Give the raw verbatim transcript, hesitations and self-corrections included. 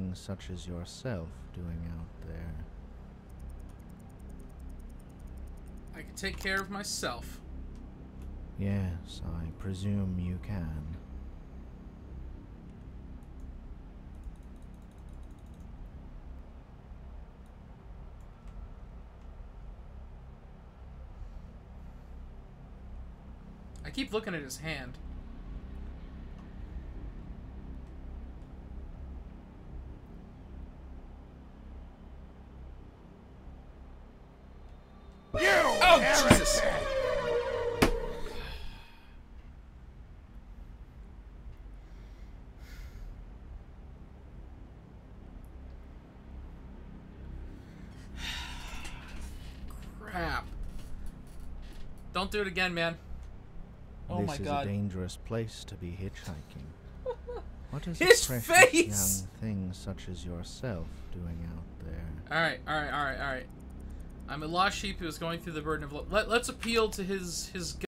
things such as yourself doing out there? I can take care of myself. Yes, I presume you can. I keep looking at his hand. You Oh, Jesus! Crap. Don't do it again, man. Oh this my is God. a dangerous place to be hitchhiking. What is His a precious face! young thing such as yourself doing out there? Alright, alright, alright, alright. I'm a lost sheep who is going through the burden of... Lo Let, let's appeal to his... his